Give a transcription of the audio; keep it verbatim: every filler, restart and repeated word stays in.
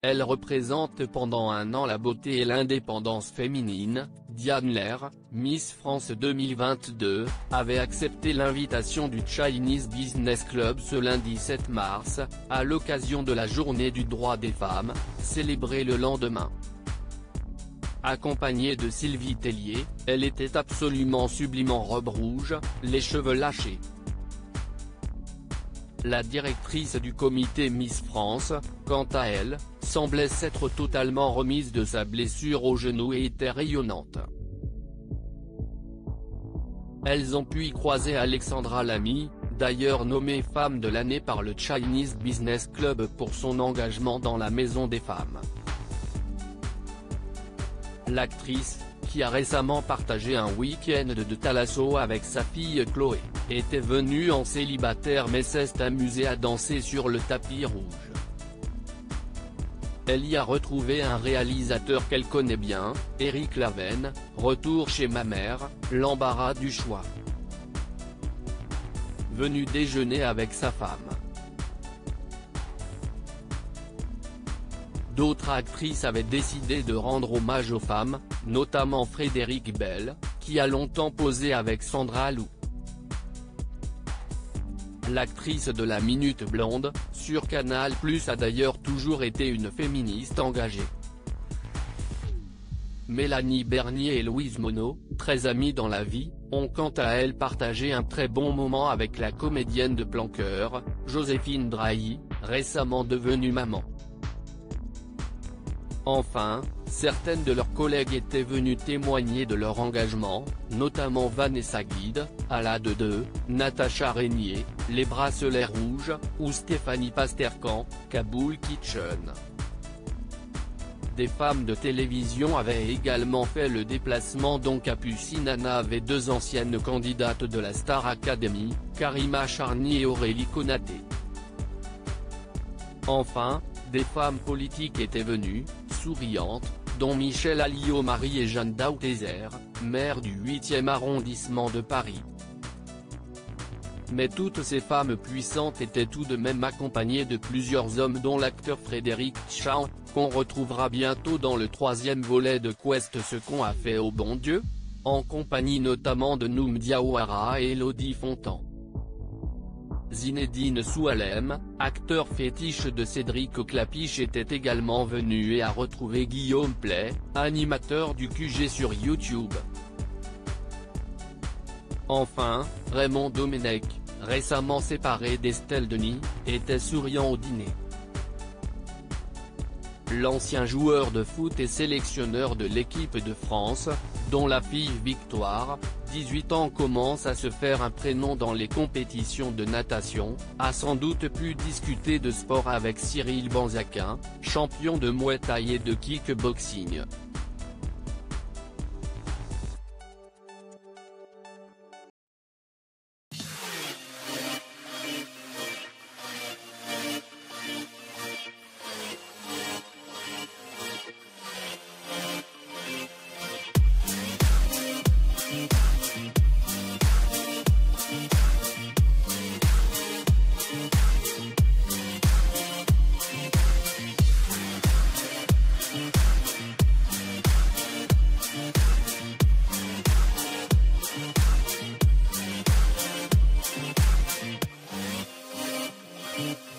Elle représente pendant un an la beauté et l'indépendance féminine. Diane Lair, Miss France deux mille vingt-deux, avait accepté l'invitation du Chinese Business Club ce lundi sept mars, à l'occasion de la Journée du droit des femmes, célébrée le lendemain. Accompagnée de Sylvie Tellier, elle était absolument sublime en robe rouge, les cheveux lâchés. La directrice du comité Miss France, quant à elle, semblait s'être totalement remise de sa blessure au genou et était rayonnante. Elles ont pu y croiser Alexandra Lamy, d'ailleurs nommée femme de l'année par le Chinese Business Club pour son engagement dans la Maison des femmes. L'actrice, qui a récemment partagé un week-end de thalasso avec sa fille Chloé, était venue en célibataire mais s'est amusée à danser sur le tapis rouge. Elle y a retrouvé un réalisateur qu'elle connaît bien, Éric Laven, retour chez ma mère, l'embarras du choix. Venu déjeuner avec sa femme. D'autres actrices avaient décidé de rendre hommage aux femmes, notamment Frédéric Bell, qui a longtemps posé avec Sandra Lou. L'actrice de la Minute Blonde, sur Canal plus a d'ailleurs toujours été une féministe engagée. Mélanie Bernier et Louise Monod, très amies dans la vie, ont quant à elles partagé un très bon moment avec la comédienne de Planqueur, Joséphine Drahi, récemment devenue maman. Enfin, certaines de leurs collègues étaient venues témoigner de leur engagement, notamment Vanessa Guide, Ala Dedeu, Natacha Régnier, Les Bracelets Rouges, ou Stéphanie Pastercan, Kaboul Kitchen. Des femmes de télévision avaient également fait le déplacement dont Capucine Anna avait deux anciennes candidates de la Star Academy, Karima Charny et Aurélie Konaté. Enfin, des femmes politiques étaient venues, souriantes, dont Michèle Alliot-Marie et Jeanne Dauthézer, maire du huitième arrondissement de Paris. Mais toutes ces femmes puissantes étaient tout de même accompagnées de plusieurs hommes dont l'acteur Frédéric Chao, qu'on retrouvera bientôt dans le troisième volet de Quest ce qu'on a fait au bon Dieu, en compagnie notamment de Noum Diawara et Elodie Fontan. Zinedine Soualem, acteur fétiche de Cédric Clapiche, était également venu et a retrouvé Guillaume Play, animateur du Q G sur YouTube. Enfin, Raymond Domenech, récemment séparé d'Estelle Denis, était souriant au dîner. L'ancien joueur de foot et sélectionneur de l'équipe de France, dont la fille Victoire, dix-huit ans, commence à se faire un prénom dans les compétitions de natation, a sans doute pu discuter de sport avec Cyril Banzaquin, champion de Muay Thai et de kickboxing. Mm-hmm.